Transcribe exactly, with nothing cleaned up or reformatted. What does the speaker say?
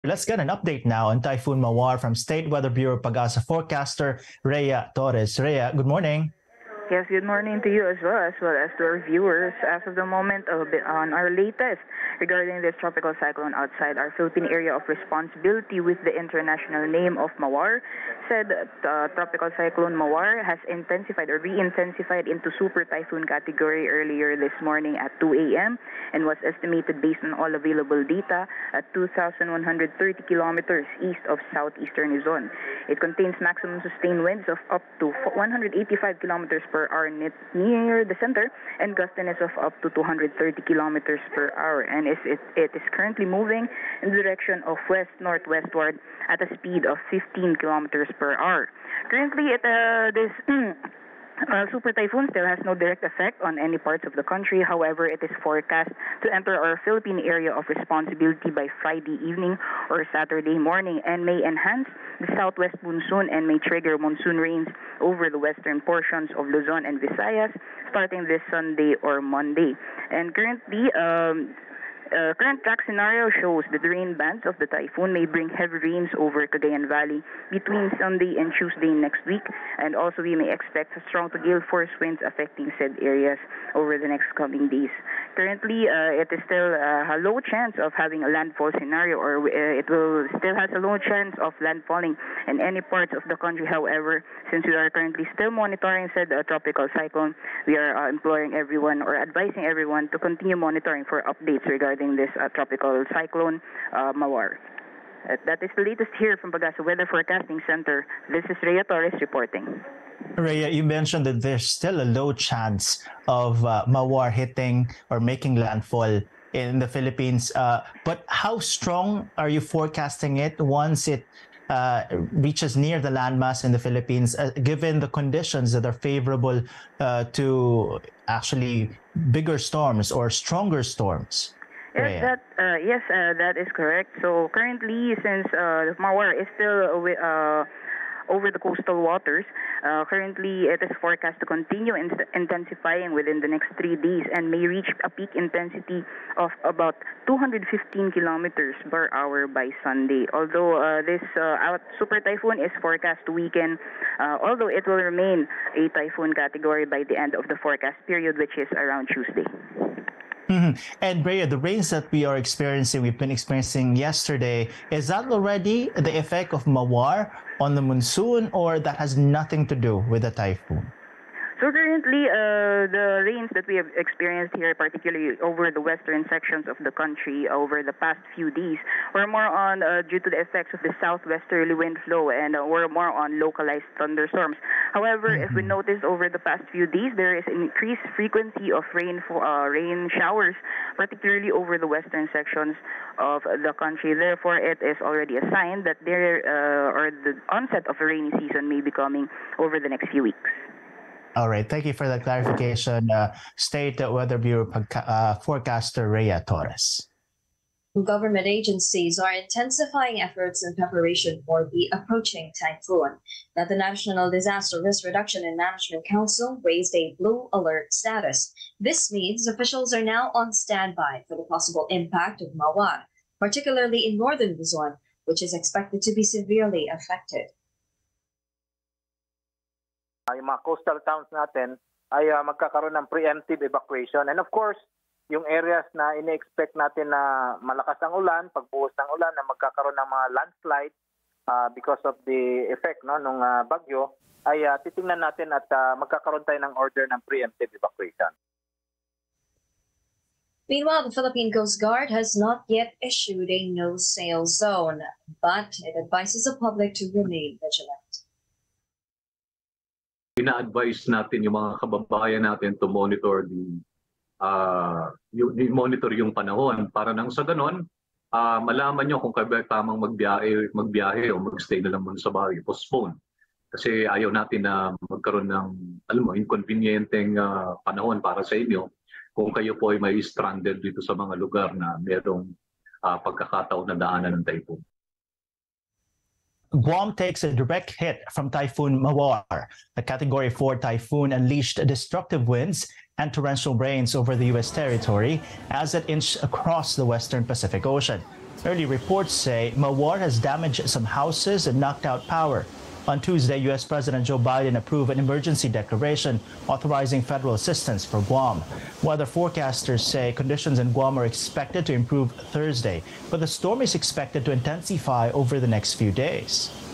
Let's get an update now on Typhoon Mawar from State Weather Bureau Pag-asa forecaster Rhea Torres. Rhea, good morning. Yes, good morning to you as well, as well as to our viewers. As of the moment, a bit on our latest regarding this tropical cyclone outside our Philippine area of responsibility with the international name of Mawar, said uh, tropical cyclone Mawar has intensified or re-intensified into super typhoon category earlier this morning at two a m and was estimated based on all available data at two thousand one hundred thirty kilometers east of southeastern Luzon. It contains maximum sustained winds of up to one hundred eighty-five kilometers per hour near the center and gustiness of up to two hundred thirty kilometers per hour, and it, it, it is currently moving in the direction of west-northwestward at a speed of fifteen kilometers per hour. Currently, it, uh, this Uh, super typhoon still has no direct effect on any parts of the country. However, it is forecast to enter our Philippine area of responsibility by Friday evening or Saturday morning and may enhance the southwest monsoon and may trigger monsoon rains over the western portions of Luzon and Visayas starting this Sunday or Monday. And currently, um, Uh, current track scenario shows that the rain bands of the typhoon may bring heavy rains over Cagayan Valley between Sunday and Tuesday next week, and also we may expect strong to gale force winds affecting said areas over the next coming days. Currently, uh, it is still uh, a low chance of having a landfall scenario, or uh, it will still has a low chance of landfalling in any parts of the country. However, since we are currently still monitoring said uh, tropical cyclone, we are uh, imploring everyone or advising everyone to continue monitoring for updates regarding this uh, tropical cyclone uh, Mawar. Uh, that is the latest here from Pag-asa Weather Forecasting Center. This is Rhea Torres reporting. Rhea, you mentioned that there's still a low chance of uh, Mawar hitting or making landfall in the Philippines. Uh, but how strong are you forecasting it once it uh, reaches near the landmass in the Philippines, uh, given the conditions that are favorable uh, to actually bigger storms or stronger storms? Yes, that uh, yes, uh, that is correct. So currently, since uh, Mawar is still uh, over the coastal waters, uh, currently it is forecast to continue in intensifying within the next three days and may reach a peak intensity of about two hundred fifteen kilometers per hour by Sunday. Although uh, this uh, out super typhoon is forecast to weaken, uh, although it will remain a typhoon category by the end of the forecast period, which is around Tuesday. Mm-hmm. And Rhea, the rains that we are experiencing, we've been experiencing yesterday, is that already the effect of Mawar on the monsoon, or that has nothing to do with the typhoon? So currently, uh, the rains that we have experienced here, particularly over the western sections of the country over the past few days, were more on uh, due to the effects of the southwesterly wind flow, and uh, were more on localized thunderstorms. However, mm-hmm. if we notice over the past few days, there is an increased frequency of rain uh, rain showers, particularly over the western sections of the country. Therefore, it is already a sign that there uh, or the onset of a rainy season may be coming over the next few weeks. All right. Thank you for that clarification, uh, State Weather Bureau uh, forecaster Rhea Torres. Government agencies are intensifying efforts in preparation for the approaching typhoon. Now, the National Disaster Risk Reduction and Management Council raised a blue alert status. This means officials are now on standby for the possible impact of Mawar, particularly in northern Luzon, which is expected to be severely affected. Yung mga coastal towns natin ay uh, magkakaroon ng preemptive evacuation. And of course, yung areas na ine-expect natin na malakas ang ulan, pagbuhos ng ulan, na magkakaroon ng mga landslide uh, because of the effect no, ng uh, bagyo, ay uh, titingnan natin at uh, magkakaroon tayo ng order ng preemptive evacuation. Meanwhile, the Philippine Coast Guard has not yet issued a no-sail zone, but it advises the public to remain vigilant. Ina-advise natin yung mga kababayan natin to monitor the uh, yung, monitor yung panahon para nang sa ganon uh, malaman nyo kung kaya tamang magbiyahe, magbiyahe o magstay na lang muna sa bahay, postpone. Kasi ayaw natin na magkaroon ng alam mo, inconvenienteng uh, panahon para sa inyo kung kayo po ay may stranded dito sa mga lugar na merong uh, pagkakataon na daanan ng typhoon. Guam takes a direct hit from Typhoon Mawar. The Category four typhoon unleashed destructive winds and torrential rains over the U S territory as it inched across the western Pacific Ocean. Early reports say Mawar has damaged some houses and knocked out power. On Tuesday, U S President Joe Biden approved an emergency declaration authorizing federal assistance for Guam. Weather forecasters say conditions in Guam are expected to improve Thursday, but the storm is expected to intensify over the next few days.